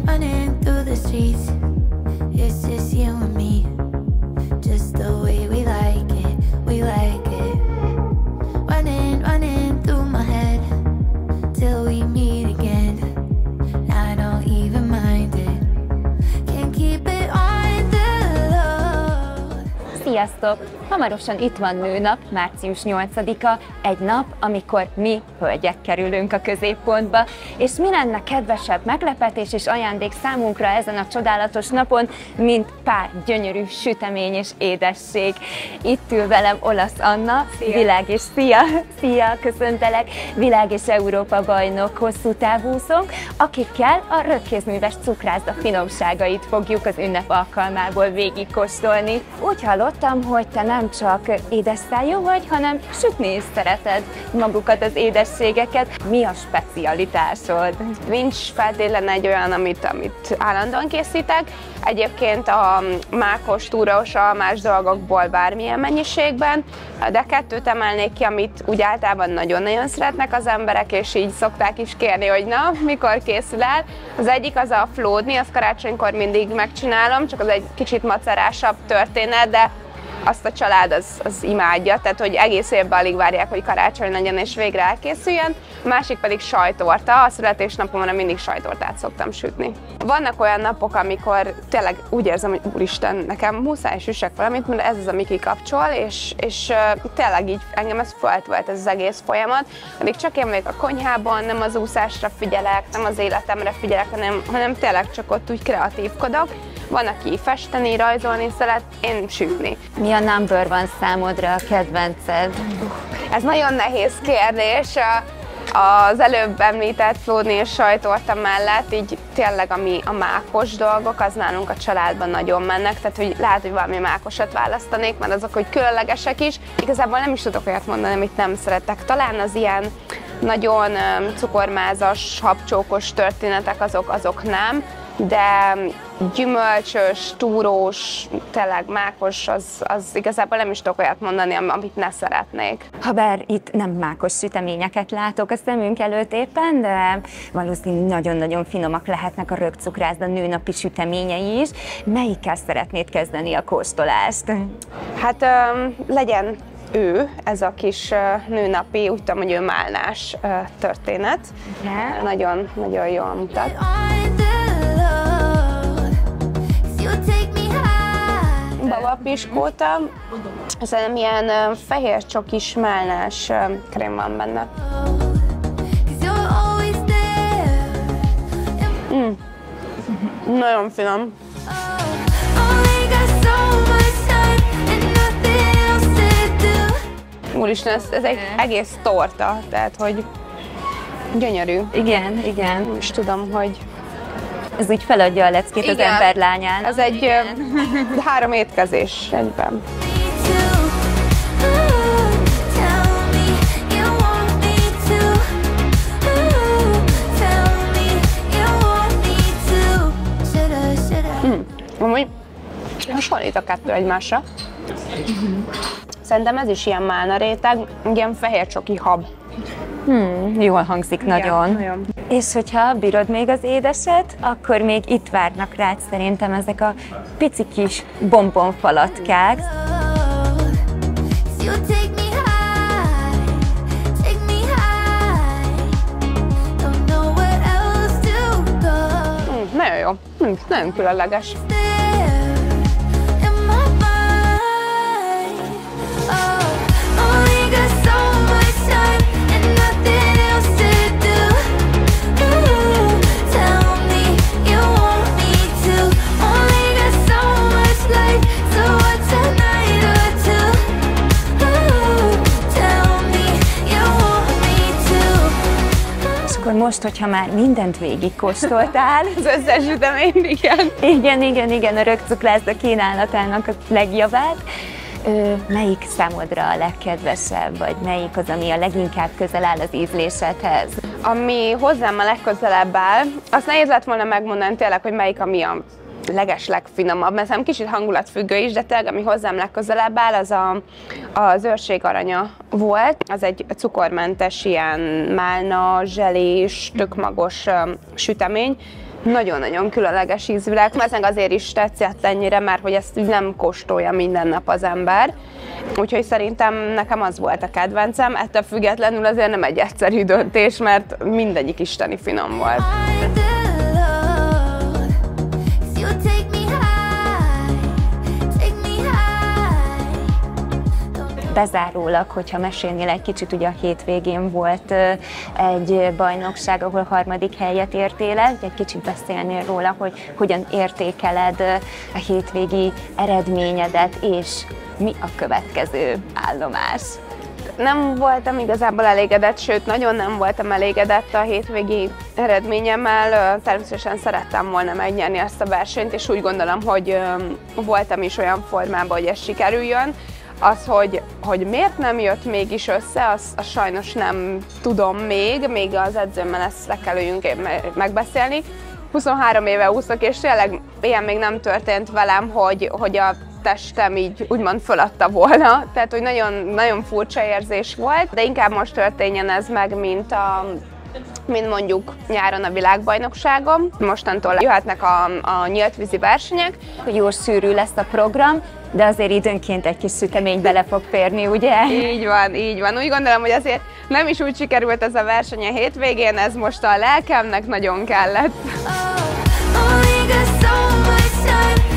running through the streets. It's just you and me, just the way we like it, we like it. Running, running through my head till we meet again. I don't even mind it. Can't keep it on the low. Sziasztok! Hamarosan itt van nőnap, március 8-a, egy nap, amikor mi, hölgyek kerülünk a középpontba, és mi lenne kedvesebb meglepetés és ajándék számunkra ezen a csodálatos napon, mint pár gyönyörű sütemény és édesség. Itt ül velem Olasz Anna, világ és szia, köszöntelek, világ és Európa bajnok hosszú távúszónk, akikkel a röpkézműves cukrászda finomságait fogjuk az ünnep alkalmából végigkóstolni. Úgy hallottam, hogy te nem csak édesszájú vagy, hanem sütni is szereted magukat az édességeket. Mi a specialitásod? Nincs feltétlenül egy olyan, amit állandóan készítek. Egyébként a mákos, túrós, almás dolgokból bármilyen mennyiségben, de kettőt emelnék ki, amit úgy általában nagyon-nagyon szeretnek az emberek, és így szokták is kérni, hogy na, mikor készül el. Az egyik az a flódni, azt karácsonykor mindig megcsinálom, csak az egy kicsit macerásabb történet, de azt a család az imádja, tehát hogy egész évben alig várják, hogy karácsony legyen és végre elkészüljen. A másik pedig sajtorta, a születésnapomra mindig sajtortát szoktam sütni. Vannak olyan napok, amikor tényleg úgy érzem, hogy úristen, nekem muszáj süssek valamit, mert ez az, ami kikapcsol, és tényleg így engem ez föltölt ez az egész folyamat. Addig csak én vagyok a konyhában, nem az úszásra figyelek, nem az életemre figyelek, hanem tényleg csak ott úgy kreatívkodok. Van, aki festeni, rajzolni szeret, én sütni. Mi a number one számodra, a kedvenced? Ez nagyon nehéz kérdés. Az előbb említett flódni és sajtorta mellett így tényleg a mákos dolgok, az nálunk a családban nagyon mennek, tehát hogy lehet, hogy valami mákosat választanék, mert azok, hogy különlegesek is. Igazából nem is tudok olyat mondani, amit nem szeretek. Talán az ilyen nagyon cukormázas, habcsókos történetek azok nem, de gyümölcsös, túrós, tényleg mákos, az igazából nem is tudok olyat mondani, amit ne szeretnék. Habár itt nem mákos süteményeket látok a szemünk előtt éppen, de valószínűleg nagyon-nagyon finomak lehetnek a röpcukrászda nőnapi süteményei is. Melyikkel szeretnéd kezdeni a kóstolást? Hát legyen ez a kis nőnapi, úgy tudom, hogy ő málnás történet. Yeah. Nagyon jól mutat. Babapiskóta, szerintem ilyen fehér csokis málnás krém van benne. Nagyon finom. Úristen, ez egy egész torta, tehát hogy gyönyörű. Igen. Nem is tudom, hogy... Ez úgy feladja a leckét az ember lányán. Ez egy 3 étkezés egyben. Amúgy hasonlít a kettő egymásra. Szerintem ez is ilyen málna réteg, ilyen fehér csoki hab. Jól hangzik, nagyon. És hogyha bírod még az édeset, akkor még itt várnak rád szerintem ezek a pici kis bombonfalatkák. Nagyon jó, nagyon különleges. Most, hogyha már mindent végigkóstoltál. Az összes süteményt, Igen, a röpcukrászda kínálatának a legjavát. Melyik számodra a legkedvesebb, vagy melyik az, ami a leginkább közel áll az ízlésedhez? Ami hozzám a legközelebb áll, azt nehéz lett volna megmondani tényleg, hogy melyik ami a legfinomabb, mert szerintem kicsit hangulatfüggő is, de tényleg ami hozzám legközelebb áll, az az őrség aranya volt. Az egy cukormentes, ilyen málna, zselés, tök magos sütemény. nagyon-nagyon különleges ízvilág. Ezen azért is tetszett ennyire, mert hogy ezt úgy nem kóstolja minden nap az ember. Úgyhogy szerintem nekem az volt a kedvencem. Ettől függetlenül azért nem egy egyszerű döntés, mert mindegyik isteni finom volt. Bezárólag, hogyha mesélnél egy kicsit, ugye a hétvégén volt egy bajnokság, ahol 3. helyet értél el, egy kicsit beszélnél róla, hogy hogyan értékeled a hétvégi eredményedet, és mi a következő állomás? Nem voltam igazából elégedett, sőt, nagyon nem voltam elégedett a hétvégi eredményemmel. Természetesen szerettem volna megnyerni ezt a versenyt, és úgy gondolom, hogy voltam is olyan formában, hogy ez sikerüljön. Az, hogy miért nem jött mégis össze, azt sajnos nem tudom még az edzőmmel ezt le kell üljünk megbeszélni. 23 éve úszok, és tényleg ilyen még nem történt velem, hogy a testem így úgymond föladta volna. Tehát, hogy nagyon, nagyon furcsa érzés volt, de inkább most történjen ez meg, mint mondjuk nyáron a világbajnokságon. Mostantól jöhetnek a nyílt vízi versenyek. Jó sűrű lesz a program, de azért időnként egy kis sütemény bele fog férni, ugye? Így van, így van. Úgy gondolom, hogy azért nem is úgy sikerült ez a verseny a hétvégén, ez most a lelkemnek nagyon kellett. Oh,